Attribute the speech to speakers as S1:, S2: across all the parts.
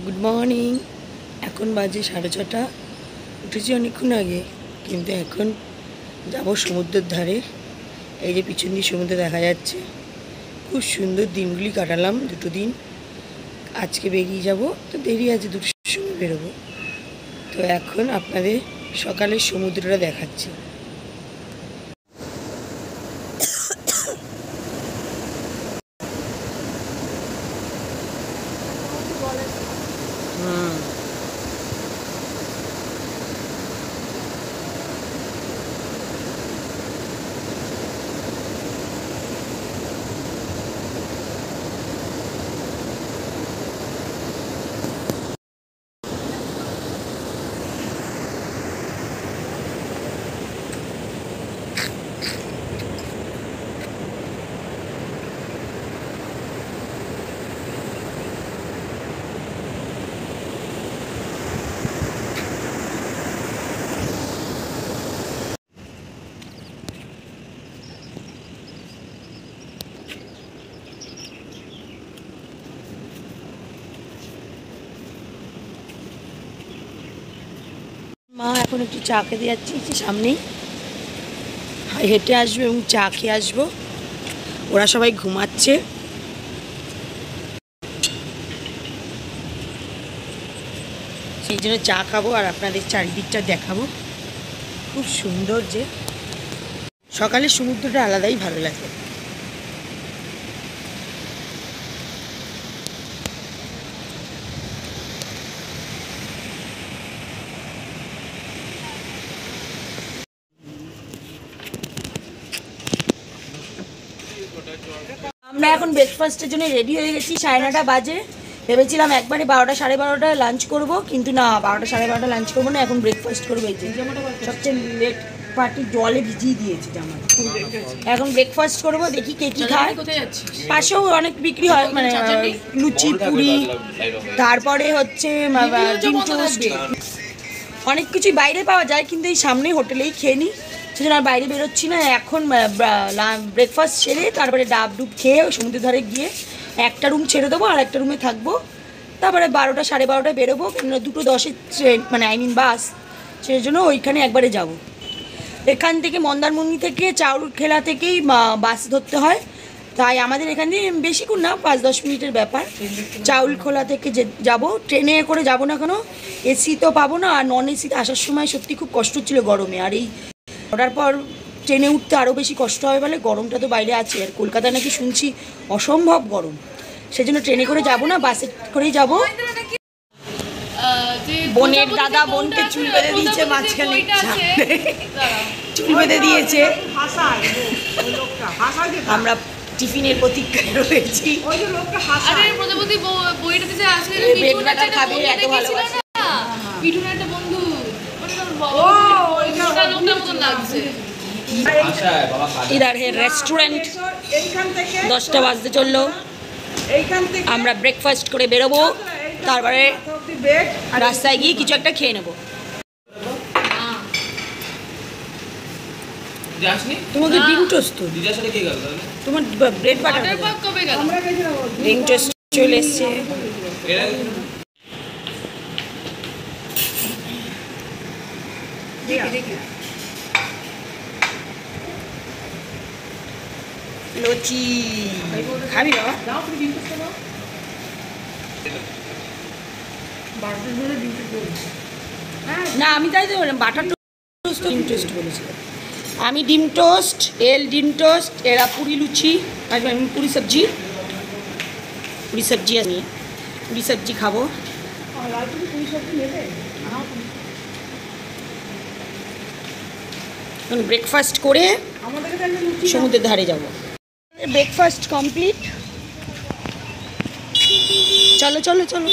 S1: Good morning. এখন বাজে 6:30। উঠেছি অনেকক্ষণ আগে, কিন্তু এখন যাব সমুদ্রের ধারে। এই যে পিছন দিয়ে সমুদ্র দেখা যাচ্ছে। খুব সুন্দর দিনগুলি কাটালাম, 2 দিন। আজকে বেরিয়ে যাব, তো দেরি আছে, 2টোর সময় বেরোবো। তো এখন আপনাদের সকালের সমুদ্রটা দেখাচ্ছি। মা এখন একটু চা খেতে যাচ্ছি, সামনেই হেঁটে আসবো এবং চা খেয়ে আসবো। ওরা সবাই ঘুমাচ্ছে। সেই জন্য চা খাবো আর আপনাদের চারিদিকটা দেখাবো। খুব সুন্দর, যে সকালে সমুদ্রটা আলাদাই ভালো লাগে। আমরা এখন ব্রেকফাস্টের জন্য রেডি হয়ে গেছি। 9:30 বাজে। ভেবেছিলাম একবারে 12টা 12:30 লাঞ্চ করব, কিন্তু না, 12টা 12:30 লাঞ্চ করবো না, এখন ব্রেকফাস্ট করবো। এই যে সবচেয়ে লেট পার্টি জলে ভিজিয়ে দিয়েছে জামাটা। এখন ব্রেকফাস্ট করব, দেখি কে কী খায়। পাশেও অনেক বিক্রি হয়, মানে লুচি, পুরি, তারপরে হচ্ছে ডিম টোস্ট, অনেক কিছুই বাইরে পাওয়া যায়, কিন্তু এই সামনেই হোটেলেই খেয়ে নিই। সেজন্য আর বাইরে বেরোচ্ছি না। এখন ব্রেকফাস্ট সেরে তারপরে ডাব ডুব খেয়ে সমুদ্রের ধারে গিয়ে একটা রুম ছেড়ে দেবো, আর একটা রুমে থাকবো। তারপরে 12টা 12:30 বেরোবো, কেননা 2:10 ট্রেন, মানে বাস, সেই জন্য ওইখানে একবারে যাব। এখান থেকে মন্দারমণি থেকে চাউলখেলা থেকেই বাস ধরতে হয়। তাই আমাদের এখান থেকে বেশিক্ষণ না, 5-10 মিনিটের ব্যাপার। চাউলখোলা থেকে যাব, ট্রেনে করে যাব না, কেন এসি তো পাবো না, আর নন এসিতে আসার সময় সত্যি খুব কষ্ট হচ্ছিলো গরমে। আর এই ওঠার পর ট্রেনে উঠতে আরও বেশি কষ্ট হবে, বলে গরমটা তো বাইরে আছে, আর কলকাতা নাকি শুনছি অসম্ভব গরম। সেজন্য ট্রেনে করে যাব না, বাসে করেই যাব। বোনের দাদা বোনকে চুল বেঁধে দিয়েছে, মাঝখানে চুল বেঁধে দিয়েছে। আমরা টিফিনের প্রতীক্ষায় রয়েছি। इधर है रेस्टोरेंट। 10টা বাজতে চললো। আমরা ব্রেকফাস্ট করে বেরোবো, তারপরে রাস্তায় গিয়ে কিছু একটা খেয়ে নেবো। তোমাকে ডিম টোস্ট তো তোমার ব্রেড বাটার ডিম টোস্ট চলে এসছে। লুচি খাবি না? আমি তাই তো বাটার টোস্ট ডিম টোস্ট বলেছিলাম। আমি ডিম টোস্ট, ডিম টোস্ট, এরা পুরি লুচি, আর আমি পুরি সবজি আমি পুরি সবজি খাবো। ব্রেকফাস্ট করে সমুদ্রের ধারে যাব। Breakfast complete. চলো চলো চলো,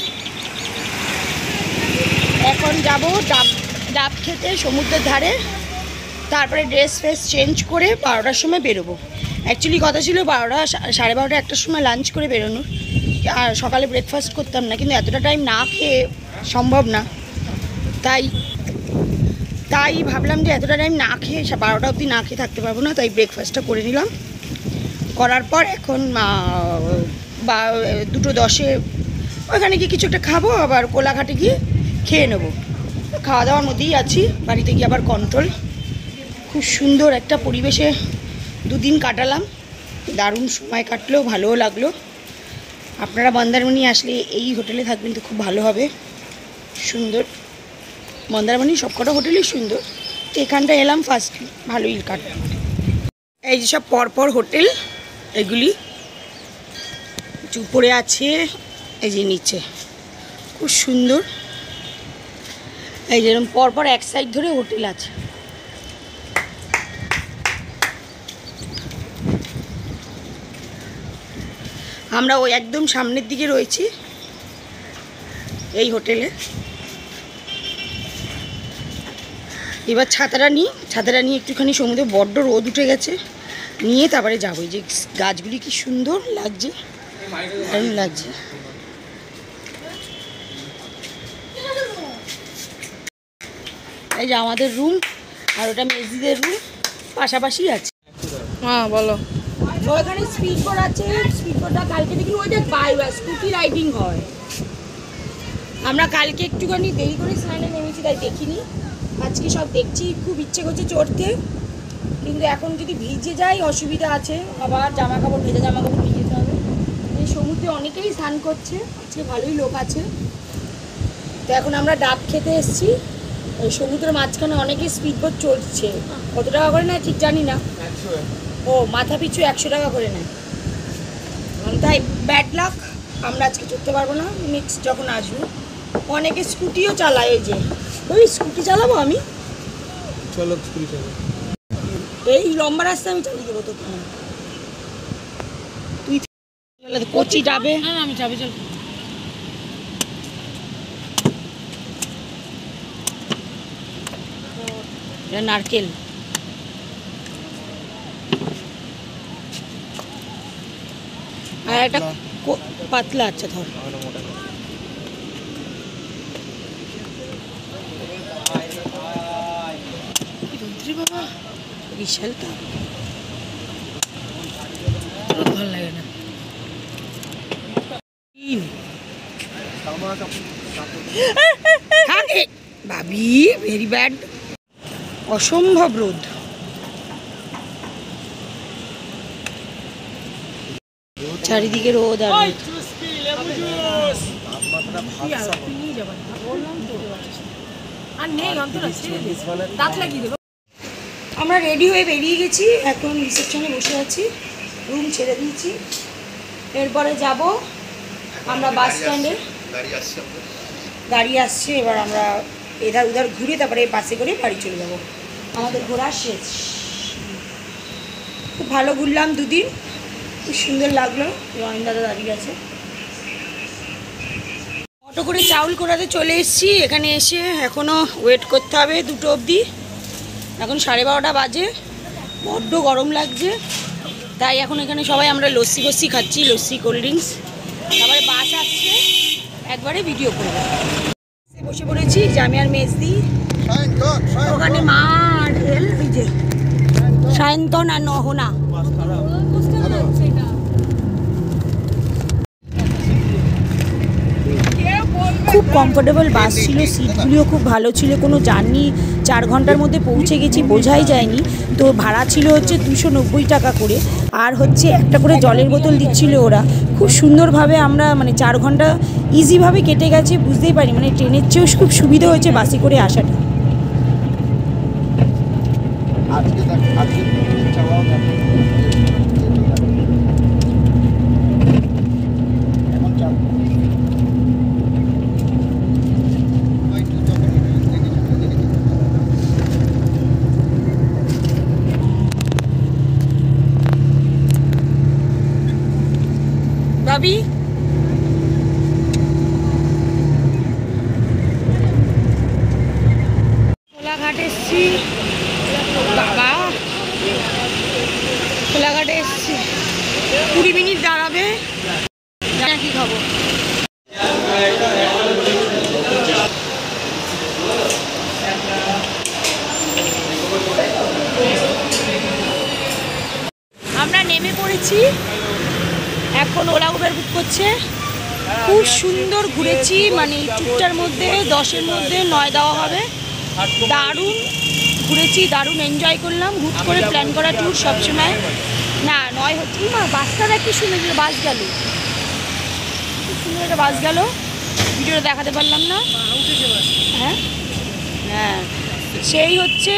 S1: এখন যাব ডাব খেতে সমুদ্রের ধারে। তারপরে ড্রেস ফ্রেস চেঞ্জ করে 12টার সময় বেরোবো। অ্যাকচুয়ালি কথা ছিল 12টা 12:30 1টার সময় লাঞ্চ করে বেরোনোর, আর সকালে ব্রেকফাস্ট করতাম না, কিন্তু এতটা টাইম না খেয়ে সম্ভব না। তাই ভাবলাম যে এতটা টাইম না খেয়ে 12টা অবধি না খেয়ে থাকতে পারবো না, তাই ব্রেকফাস্টটা করে নিলাম। করার পর এখন 2:10 ওইখানে গিয়ে কিছু একটা খাবো, আবার কোলাঘাটে গিয়ে খেয়ে নেবো। খাওয়া দাওয়ার মধ্যেই আছি, বাড়িতে গিয়ে আবার কন্ট্রোল। খুব সুন্দর একটা পরিবেশে দুদিন কাটালাম, দারুণ সময় কাটলো, ভালোও লাগলো। আপনারা মন্দারমণি আসলে এই হোটেলে থাকবেন তো খুব ভালো হবে, সুন্দর। মন্দারমণি সবকটা হোটেলই সুন্দর, তো এখানটা এলাম ফার্স্ট, ভালোই কাটলাম। এই যে সব পরপর হোটেল, এগুলি উপরে আছে, এই যে নিচে খুব সুন্দর। এই যেরকম পরপর এক সাইড ধরে হোটেল আছে। আমরা ওই একদম সামনের দিকে রয়েছি এই হোটেলে। এবার ছাতাটা নিয়ে একটুখানি সমুদ্রে, বড্ড রোদ উঠে গেছে, নিয়ে তারপরে যাবো। এই যে গাছগুলি কি সুন্দর লাগছে, দারুণ লাগছে। এই যে আমাদের রুম, আর ওটা মেজদিদের রুম, পাশাপাশি আছে।
S2: হ্যাঁ বলো।
S1: ওখানে স্পিড বোট আছে, স্পিড বোটটা কালকে দেখি ওই দেখ স্কুটি রাইডিং হয়। আমরা কালকে একটুখানি দেরি করে স্নানে নেমেছি, তাই দেখিনি। আজকে সব দেখছি, খুব ইচ্ছে করছে চড়তে, কিন্তু এখন যদি ভিজে যাই অসুবিধা আছে, আবার ভেজা জামা কাপড় নিয়ে যেতে হবে। এই সমুদ্রে অনেকেই স্নান করছে, আজকে ভালোই লোক আছে। তো এখন আমরা ডাব খেতে এসেছি, ওই সমুদ্রের মাঝখানে অনেকেই স্পিড বোট চড়ছে। কত টাকা করে নেয় ঠিক জানি না, ও মাথা পিছু 100 টাকা করে নেয়। তাই ব্যাড লাক, আমরা আজকে চড়তে পারবো না, নেক্সট যখন আসবো। অনেকে স্কুটিও চালায়, এই যে ওই স্কুটি চালাবো আমি,
S2: চলো স্কুটি চালাবো।
S1: এই লম্বা রাস্তা আমি চালিয়ে দেবো তোকে। তুই কচি যাবে,
S2: আমি যাবে, চল।
S1: নারকেল আর একটা পাতলা, আচ্ছা ধর। বাবা বিশাল তা ভালো লাগে না। ভাবি ভেরি ব্যাড, অসম্ভব রোদ। চারিদিকে রোদ। আর আমরা রেডি হয়ে বেরিয়ে গেছি, এখন রিসেপশনে বসে আছি, রুম ছেড়ে দিয়েছি। এরপরে যাব আমরা বাস স্ট্যান্ডে, গাড়ি আসছে। এবার আমরা এধার উধার ঘুরে তারপরে বাসে করে বাড়ি চলে যাব। আমাদের ঘোরা শেষ, খুব ভালো ঘুরলাম দুদিন, খুব সুন্দর লাগলো। রয়ন দাদা দাঁড়িয়ে আছে। অটো করে চাউল কোড়াতে চলে এসেছি। এখানে এসে এখনও ওয়েট করতে হবে 2টো অবধি। এখন 12:30 বাজে, বড্ড গরম লাগছে, তাই এখন এখানে সবাই আমরা লস্যি খাচ্ছি, লস্যি কোল্ড ড্রিঙ্কস। তারপরে বাস আসছে, একবারে ভিডিও করবো। বসে পড়েছি জামি আর মেজদি, ওখানে মা আর ঢেল, ওই যে সায়ন্তন আর নহনা। খুব কমফোর্টেবল বাস ছিল, সিটগুলিও খুব ভালো ছিল, কোনো জার্নি 4 ঘন্টার মধ্যে পৌঁছে গেছি, বোঝাই যায়নি। তো ভাড়া ছিল হচ্ছে 290 টাকা করে, আর হচ্ছে একটা করে জলের বোতল দিচ্ছিল ওরা। খুব সুন্দরভাবে আমরা 4 ঘন্টা ইজিভাবে কেটে গেছে, বুঝতেই পারি। ট্রেনের চেয়েও খুব সুবিধা হয়েছে বাসে করে আসাটা। ভাবি কোলাঘাট এসছি, বাবা সুন্দর ঘুরেছি, মানে ট্যুরটার মধ্যে 10-এর মধ্যে 9 দেওয়া হবে। দারুণ ঘুরেছি, দারুণ এনজয় করলাম। হুট করে প্ল্যান করা ট্যুর সবসময় না 9 হচ্ছে। মা বাসটা কি সুন্দর, বাস গেল, খুব সুন্দর একটা বাস গেল, ভিডিওটা দেখাতে পারলাম না। হ্যাঁ হ্যাঁ, সেই হচ্ছে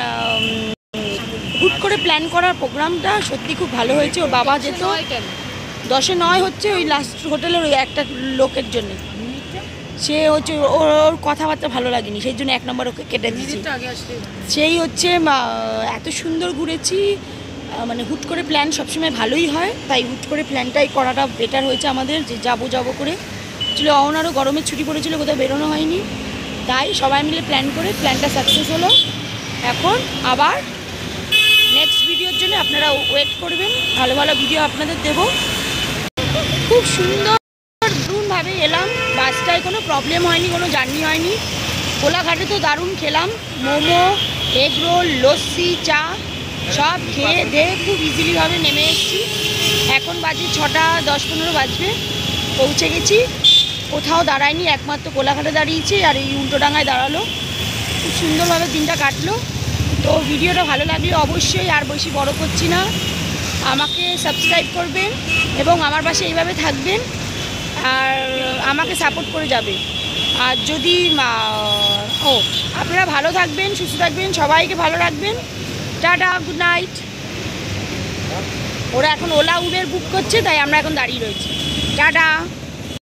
S1: হুট করে প্ল্যান করার প্রোগ্রামটা সত্যি খুব ভালো হয়েছে। ওর বাবা যেত 10-এ 9 হচ্ছে ওই লাস্ট হোটেলের ওই একটা লোকের জন্য। সে হচ্ছে ওর কথাবার্তা ভালো লাগেনি, সেই জন্য 1 নম্বর ওকে কেটে দিয়েছি। সেই হচ্ছে এত সুন্দর ঘুরেছি, মানে হুট করে প্ল্যান সবসময় ভালোই হয়, তাই হুট করে প্ল্যানটাই করাটা বেটার হয়েছে আমাদের, যে যাবো করে। আসলে অহনারও গরমের ছুটি পড়েছিল, কোথাও বেরোনো হয়নি, তাই সবাই মিলে প্ল্যান করে প্ল্যানটা সাকসেস হলো। এখন আবার নেক্সট ভিডিওর জন্য আপনারা ওয়েট করবেন, ভালো ভালো ভিডিও আপনাদের দেব। খুব সুন্দর দারুণভাবে এলাম, বাসটায় কোনো প্রবলেম হয়নি, কোনো জার্নি হয়নি। কোলাঘাটে তো দারুণ খেলাম, মোমো, এগ রোল, লস্যি, চা সব খেয়ে দিয়ে খুব ইজিলিভাবে নেমে এসেছি। এখন বাজে 6টা 10-15 বাজবে, পৌঁছে গেছি। কোথাও দাঁড়ায়নি, একমাত্র কোলাঘাটে দাঁড়িয়েছি আর এই উল্টোডাঙায় দাঁড়ালো। খুব সুন্দরভাবে দিনটা কাটলো। তো ভিডিওটা ভালো লাগলে অবশ্যই, আর বেশি বড় করছি না, আমাকে সাবস্ক্রাইব করবেন এবং আমার পাশে এইভাবে থাকবেন আর আমাকে সাপোর্ট করে যাবে। আর যদি আপনারা ভালো থাকবেন, সুস্থ থাকবেন, সবাইকে ভালো রাখবেন। Tata, good night. ওরা এখন ওলা উবের বুক করছে, তাই আমরা এখন দাঁড়িয়ে রয়েছি। টাটা।